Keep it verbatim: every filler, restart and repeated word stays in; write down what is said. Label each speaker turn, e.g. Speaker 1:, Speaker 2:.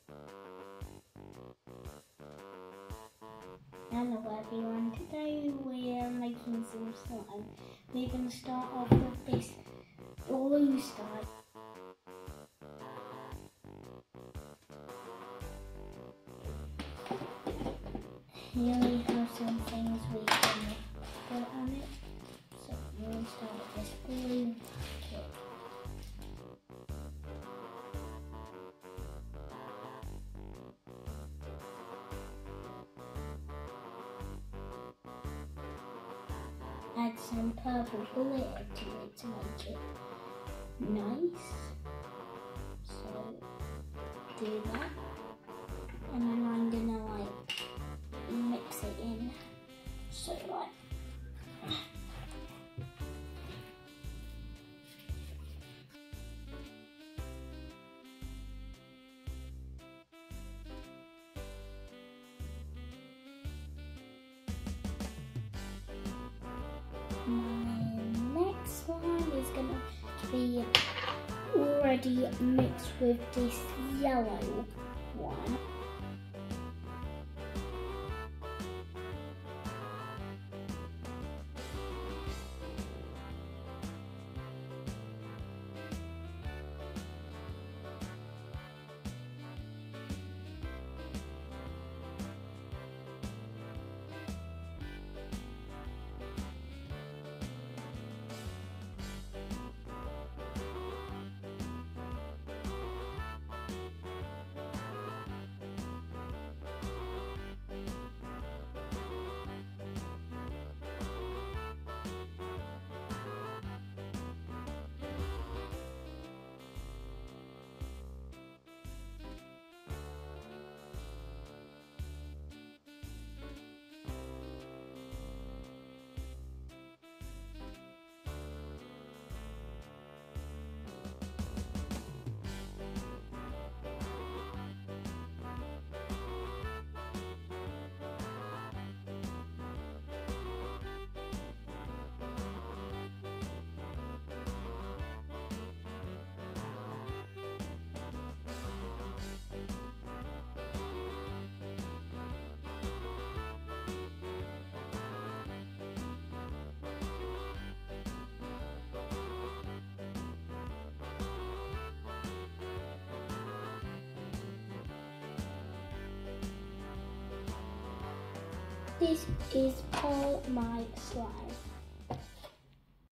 Speaker 1: Hello everyone, today we're making some slime. We're going to start off with this blue slime. Here we have some things we can put on it. So we're going to start with this blue kit. Add some purple glitter to it to make it nice. So do that, and then I'm gonna like mix it in. So like my next one is gonna be already mixed with this yellow one. This is all my slime.